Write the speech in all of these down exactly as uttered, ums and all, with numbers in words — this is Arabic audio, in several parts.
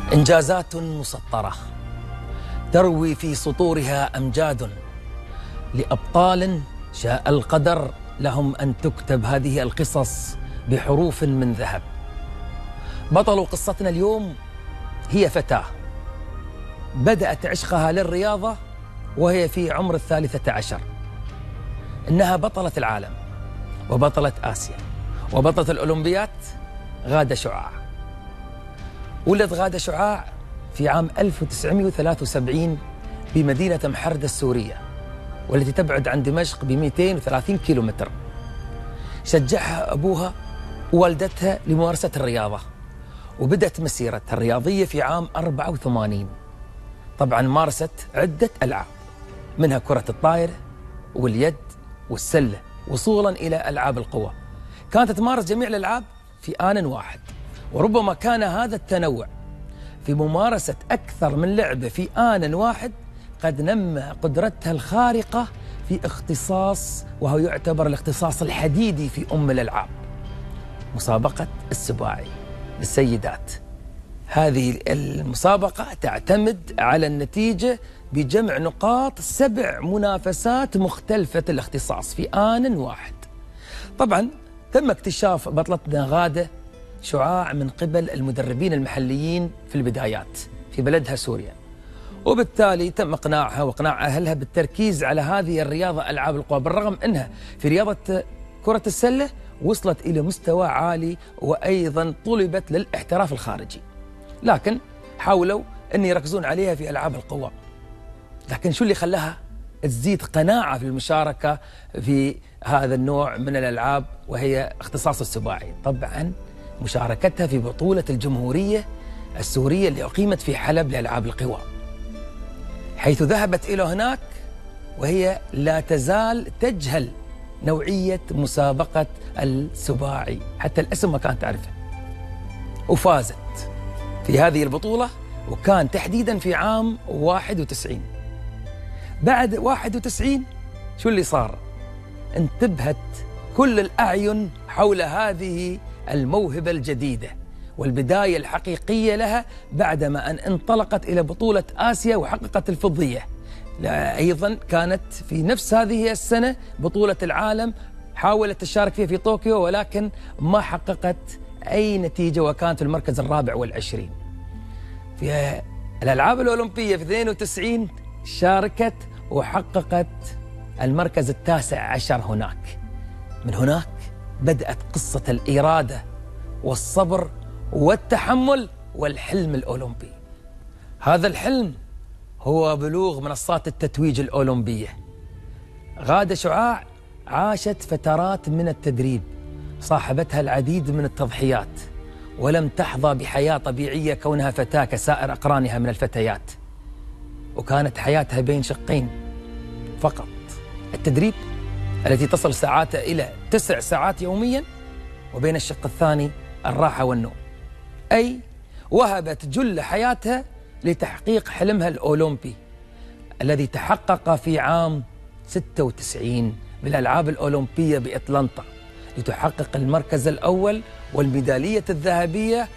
إنجازات مسطرة تروي في سطورها أمجاد لأبطال شاء القدر لهم أن تكتب هذه القصص بحروف من ذهب. بطل قصتنا اليوم هي فتاة بدأت عشقها للرياضة وهي في عمر الثالثة عشر. إنها بطلة العالم وبطلة آسيا وبطلة الأولمبيات، غادة شعاع. ولدت غادة شعاع في عام ألف وتسعمئة وثلاثة وسبعين بمدينة محردة السورية، والتي تبعد عن دمشق ب مئتين وثلاثين كيلومتر. شجعها أبوها ووالدتها لممارسة الرياضة، وبدأت مسيرتها الرياضية في عام أربعة وثمانين. طبعا مارست عدة ألعاب، منها كرة الطائرة واليد والسلة، وصولا إلى ألعاب القوى. كانت تمارس جميع الألعاب في آن واحد، وربما كان هذا التنوع في ممارسة أكثر من لعبة في آن واحد قد نمى قدرتها الخارقة في اختصاص، وهو يعتبر الاختصاص الحديدي في أم الألعاب، مسابقة السباعي للسيدات. هذه المسابقة تعتمد على النتيجة بجمع نقاط سبع منافسات مختلفة الاختصاص في آن واحد. طبعا تم اكتشاف بطلتنا غادة شعاع من قبل المدربين المحليين في البدايات في بلدها سوريا، وبالتالي تم إقناعها وإقناع أهلها بالتركيز على هذه الرياضة ألعاب القوى، بالرغم أنها في رياضة كرة السلة وصلت إلى مستوى عالي وأيضا طلبت للاحتراف الخارجي، لكن حاولوا أن يركزون عليها في ألعاب القوى. لكن شو اللي خلاها تزيد قناعة في المشاركة في هذا النوع من الألعاب وهي اختصاص السباعي؟ طبعا مشاركتها في بطولة الجمهورية السورية اللي أقيمت في حلب لألعاب القوى، حيث ذهبت إلى هناك وهي لا تزال تجهل نوعية مسابقة السباعي، حتى الاسم ما كانت تعرفه، وفازت في هذه البطولة، وكان تحديدا في عام واحد وتسعين. بعد واحد وتسعين شو اللي صار؟ انتبهت كل الأعين حول هذه الموهبة الجديدة والبداية الحقيقية لها بعدما أن انطلقت إلى بطولة آسيا وحققت الفضية. أيضا كانت في نفس هذه السنة بطولة العالم حاولت تشارك فيها في طوكيو، ولكن ما حققت أي نتيجة، وكانت في المركز الرابع والعشرين. في الألعاب الأولمبية في اثنين وتسعين شاركت وحققت المركز التاسع عشر هناك. من هناك بدأت قصة الإرادة والصبر والتحمل والحلم الأولمبي. هذا الحلم هو بلوغ منصات التتويج الأولمبية. غادة شعاع عاشت فترات من التدريب صاحبتها العديد من التضحيات، ولم تحظى بحياة طبيعية كونها فتاة كسائر أقرانها من الفتيات، وكانت حياتها بين شقين فقط: التدريب التي تصل ساعاتها إلى تسع ساعات يوميا، وبين الشق الثاني الراحة والنوم. أي وهبت جل حياتها لتحقيق حلمها الأولمبي الذي تحقق في عام ستة وتسعين بالألعاب الأولمبية بأتلانتا، لتحقق المركز الأول والميدالية الذهبية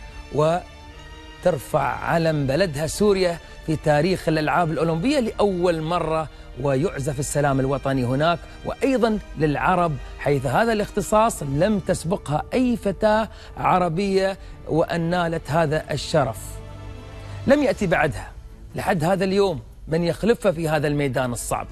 وترفع علم بلدها سوريا في تاريخ الألعاب الأولمبية لأول مرة، ويعزف السلام الوطني هناك، وأيضا للعرب، حيث هذا الاختصاص لم تسبقها أي فتاة عربية وأن نالت هذا الشرف. لم يأتي بعدها لحد هذا اليوم من يخلفها في هذا الميدان الصعب،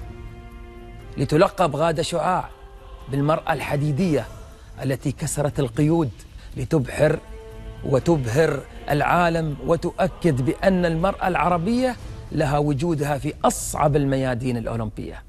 لتلقب غادة شعاع بالمرأة الحديدية التي كسرت القيود لتبحر وتبهر العالم وتؤكد بأن المرأة العربية لها وجودها في أصعب الميادين الأولمبية.